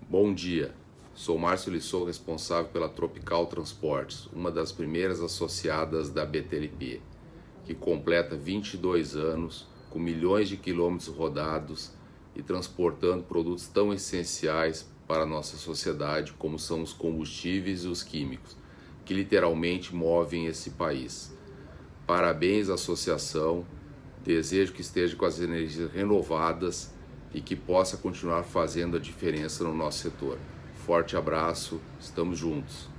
Bom dia, sou Márcio Lissou, responsável pela Tropical Transportes, uma das primeiras associadas da BTLP, que completa 22 anos, com milhões de quilômetros rodados e transportando produtos tão essenciais para a nossa sociedade como são os combustíveis e os químicos, que literalmente movem esse país. Parabéns à associação, desejo que esteja com as energias renovadas e que possa continuar fazendo a diferença no nosso setor. Forte abraço, estamos juntos.